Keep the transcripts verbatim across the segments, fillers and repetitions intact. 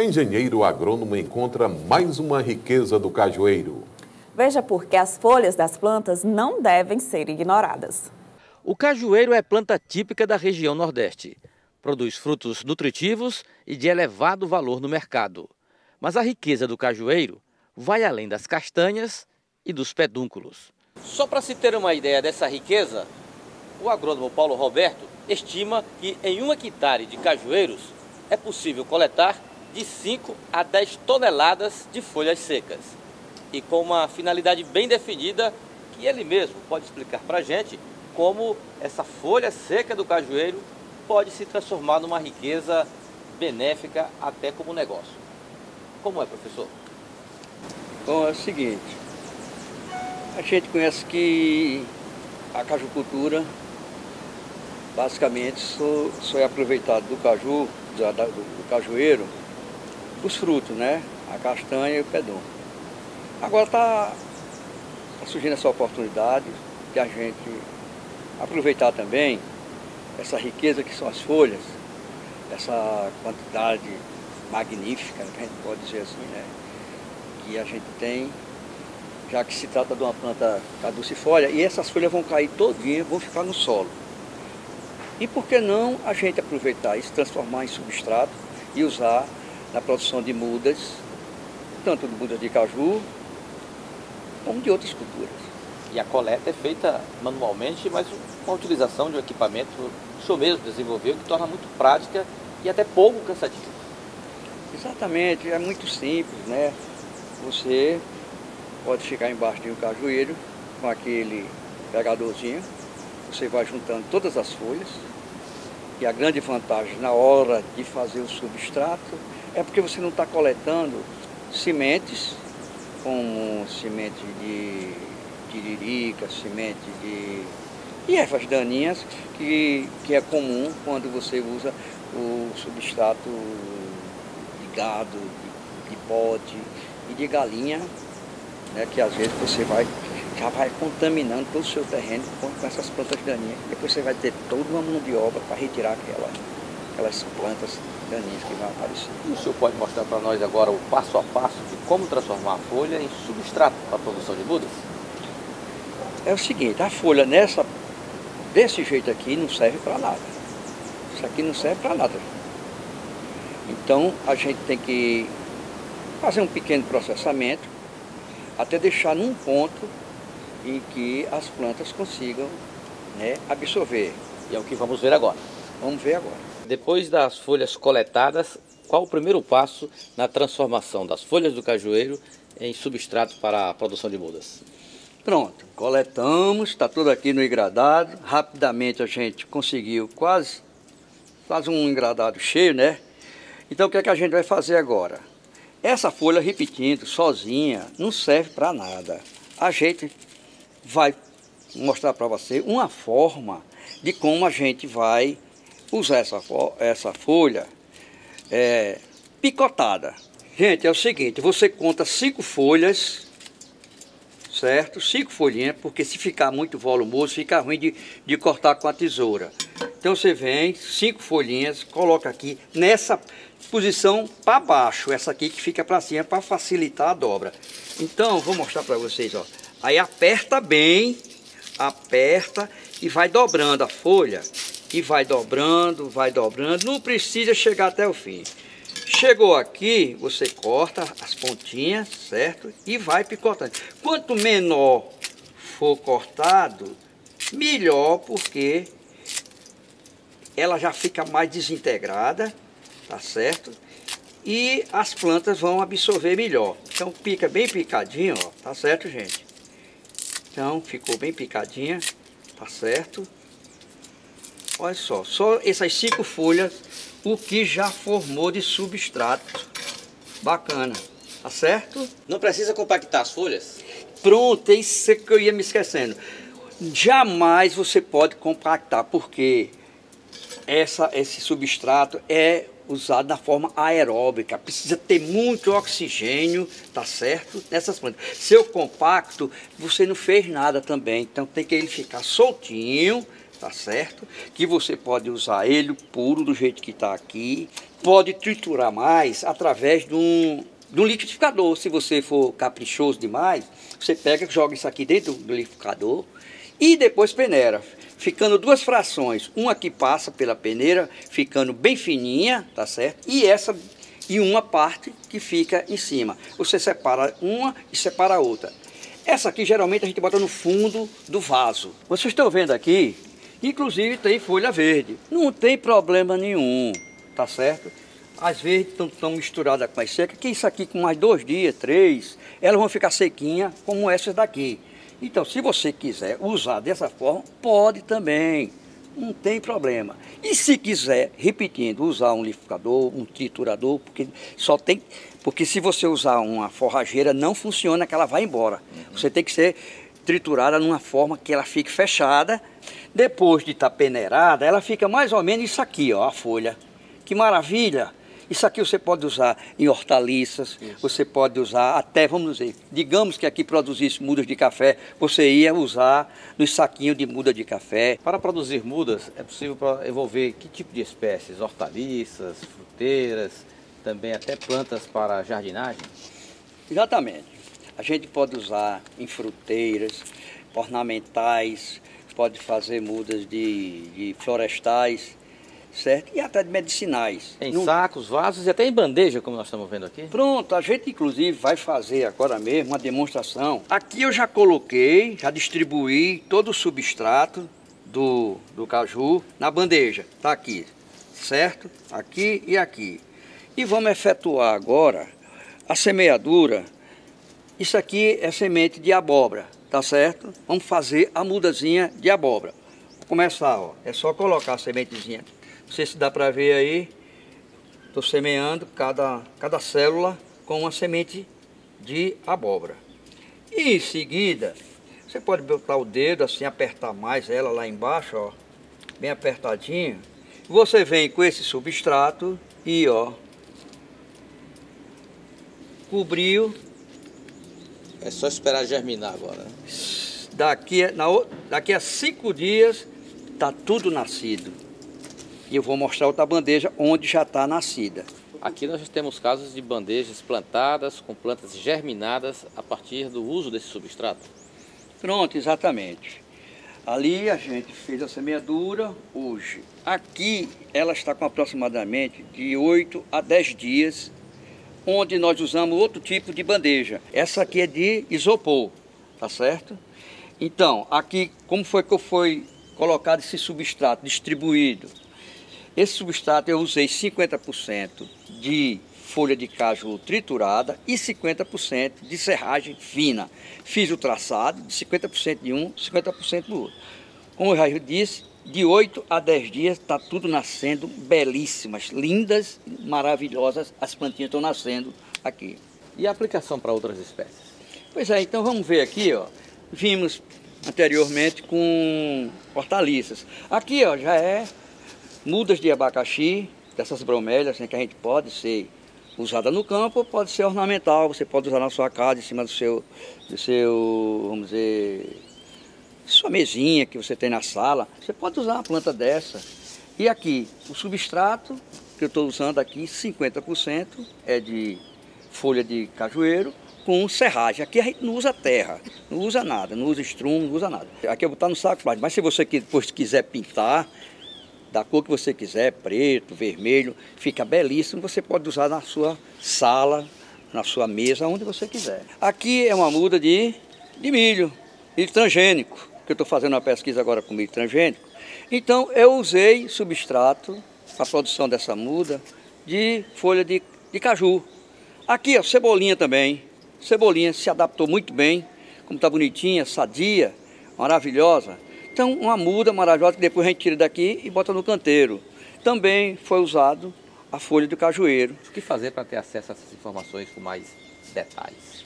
Engenheiro agrônomo encontra mais uma riqueza do cajueiro. Veja por que as folhas das plantas não devem ser ignoradas. O cajueiro é planta típica da região Nordeste. Produz frutos nutritivos e de elevado valor no mercado. Mas a riqueza do cajueiro vai além das castanhas e dos pedúnculos. Só para se ter uma ideia dessa riqueza, o agrônomo Paulo Roberto estima que em uma hectare de cajueiros é possível coletar de cinco a dez toneladas de folhas secas. E com uma finalidade bem definida, que ele mesmo pode explicar para a gente como essa folha seca do cajueiro pode se transformar numa riqueza benéfica até como negócio. Como é, professor? Bom, é o seguinte, a gente conhece que a cajucultura basicamente só, só é aproveitado do caju, do, do cajueiro, os frutos, né? A castanha e o pedúnculo. Agora está tá surgindo essa oportunidade de a gente aproveitar também essa riqueza que são as folhas, essa quantidade magnífica, que a gente pode dizer assim, né? Que a gente tem, já que se trata de uma planta caducifólia, e essas folhas vão cair todinhas, vão ficar no solo. E por que não a gente aproveitar isso, transformar em substrato e usar na produção de mudas, tanto de mudas de caju, como de outras culturas. E a coleta é feita manualmente, mas com a utilização de um equipamento que o senhor mesmo desenvolveu, que torna muito prática e até pouco cansativo. Exatamente, é muito simples, né? Você pode ficar embaixo de um cajueiro com aquele pegadorzinho, você vai juntando todas as folhas, e a grande vantagem na hora de fazer o substrato é porque você não está coletando sementes, como semente de tiririca, semente de, de ervas daninhas, que, que é comum quando você usa o substrato de gado, de, de bode e de galinha, né, que às vezes você vai, já vai contaminando todo o seu terreno com, com essas plantas daninhas. Depois você vai ter toda uma mão de obra para retirar aquela, aquelas plantas daninhas que vão aparecer. E o senhor pode mostrar para nós agora o passo a passo de como transformar a folha em substrato para a produção de mudas? É o seguinte, a folha nessa, desse jeito aqui não serve para nada. Isso aqui não serve para nada. Então a gente tem que fazer um pequeno processamento até deixar num ponto em que as plantas consigam, né, absorver. E é o que vamos ver agora. Vamos ver agora. Depois das folhas coletadas, qual o primeiro passo na transformação das folhas do cajueiro em substrato para a produção de mudas? Pronto, coletamos, está tudo aqui no engradado. Rapidamente a gente conseguiu quase, quase um engradado cheio, né? Então o que é que a gente vai fazer agora? Essa folha, repetindo, sozinha, não serve para nada. A gente vai mostrar para você uma forma de como a gente vai usar essa, essa folha é, picotada. Gente, é o seguinte, você conta cinco folhas, certo? Cinco folhinhas, porque se ficar muito volumoso, fica ruim de, de cortar com a tesoura. Então você vem, cinco folhinhas, coloca aqui nessa posição para baixo, essa aqui que fica para cima para facilitar a dobra. Então, vou mostrar para vocês, ó. Aí aperta bem, aperta e vai dobrando a folha, e vai dobrando, vai dobrando, não precisa chegar até o fim. Chegou aqui, você corta as pontinhas, certo? E vai picotando. Quanto menor for cortado, melhor, porque ela já fica mais desintegrada, tá certo? E as plantas vão absorver melhor. Então pica bem picadinho, ó, tá certo, gente? Então ficou bem picadinha, tá certo? Olha só, só essas cinco folhas, o que já formou de substrato. Bacana, tá certo? Não precisa compactar as folhas? Pronto, é isso que eu ia me esquecendo. Jamais você pode compactar, porque essa, esse substrato é usado na forma aeróbica, precisa ter muito oxigênio, tá certo? Nessas plantas. Seu compacto, você não fez nada também, então tem que ele ficar soltinho, tá certo? Que você pode usar ele puro do jeito que está aqui, pode triturar mais através de um, de um liquidificador. Se você for caprichoso demais, você pega, joga isso aqui dentro do liquidificador e depois peneira, ficando duas frações, uma que passa pela peneira, ficando bem fininha, tá certo? E essa e uma parte que fica em cima. Você separa uma e separa a outra. Essa aqui geralmente a gente bota no fundo do vaso. Vocês estão vendo aqui, inclusive tem folha verde. Não tem problema nenhum, tá certo? As verdes estão misturadas com as secas, que isso aqui com mais dois dias, três, elas vão ficar sequinhas como essas daqui. Então, se você quiser usar dessa forma, pode também, não tem problema. E se quiser, repetindo, usar um liquidificador, um triturador, porque só tem, porque se você usar uma forrageira, não funciona, que ela vai embora. Uhum. Você tem que ser triturada numa forma que ela fique fechada. Depois de estar peneirada, ela fica mais ou menos isso aqui, ó, a folha. Que maravilha! Isso aqui você pode usar em hortaliças, isso. Você pode usar até, vamos dizer, digamos que aqui produzisse mudas de café, você ia usar nos saquinhos de muda de café. Para produzir mudas, é possível envolver que tipo de espécies? Hortaliças, fruteiras, também até plantas para jardinagem? Exatamente. A gente pode usar em fruteiras, ornamentais, pode fazer mudas de, de florestais, certo? E até de medicinais. Em no... sacos, vasos e até em bandeja, como nós estamos vendo aqui? Pronto, a gente inclusive vai fazer agora mesmo uma demonstração. Aqui eu já coloquei, já distribuí todo o substrato do, do caju na bandeja. Tá aqui, certo? Aqui e aqui. E vamos efetuar agora a semeadura. Isso aqui é semente de abóbora, tá certo? Vamos fazer a mudazinha de abóbora. Vou começar, ó. É só colocar a sementezinha. Não sei se dá para ver aí, estou semeando cada, cada célula com uma semente de abóbora. E em seguida, você pode botar o dedo assim, apertar mais ela lá embaixo, ó, bem apertadinho. Você vem com esse substrato e ó, cobriu. É só esperar germinar agora. Daqui, na, daqui a cinco dias está tudo nascido. E eu vou mostrar outra bandeja onde já está nascida. Aqui nós temos casos de bandejas plantadas com plantas germinadas a partir do uso desse substrato. Pronto, exatamente. Ali a gente fez a semeadura hoje. Aqui ela está com aproximadamente de oito a dez dias, onde nós usamos outro tipo de bandeja. Essa aqui é de isopor, tá certo? Então, aqui como foi que eu fui colocado esse substrato distribuído? Esse substrato eu usei cinquenta por cento de folha de caju triturada e cinquenta por cento de serragem fina. Fiz o traçado de cinquenta por cento de um, cinquenta por cento do outro. Como eu já disse, de oito a dez dias está tudo nascendo, belíssimas, lindas, maravilhosas, as plantinhas estão nascendo aqui. E a aplicação para outras espécies? Pois é, então vamos ver aqui, ó. Vimos anteriormente com hortaliças. Aqui, ó, já é mudas de abacaxi, dessas bromélias, né, que a gente pode ser usada no campo, pode ser ornamental, você pode usar na sua casa, em cima do seu, do seu, vamos dizer, sua mesinha que você tem na sala, você pode usar uma planta dessa. E aqui, o substrato que eu estou usando aqui, cinquenta por cento é de folha de cajueiro com serragem. Aqui a gente não usa terra, não usa nada, não usa estrumo, não usa nada. Aqui eu vou botar no saco plástico, mas se você depois quiser pintar, da cor que você quiser, preto, vermelho, fica belíssimo, você pode usar na sua sala, na sua mesa, onde você quiser. Aqui é uma muda de, de milho, milho transgênico, que eu estou fazendo uma pesquisa agora com milho transgênico. Então eu usei substrato para a produção dessa muda de folha de, de caju. Aqui, ó, cebolinha também, cebolinha se adaptou muito bem, como está bonitinha, sadia, maravilhosa. Então, uma muda maravilhosa que depois a gente tira daqui e bota no canteiro. Também foi usado a folha do cajueiro. O que fazer para ter acesso a essas informações com mais detalhes?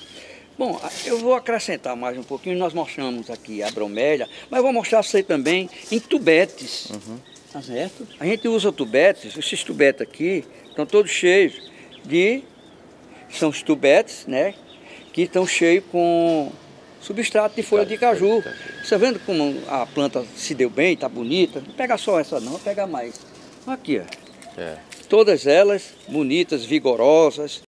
Bom, eu vou acrescentar mais um pouquinho. Nós mostramos aqui a bromélia, mas eu vou mostrar para você também em tubetes. Uhum. Tá certo? A gente usa tubetes, esses tubetes aqui estão todos cheios de... São os tubetes, né? Que estão cheios com substrato de folha de caju. Você vendo como a planta se deu bem, tá bonita? Não pega só essa não, pega mais. Aqui, ó. É. Todas elas bonitas, vigorosas.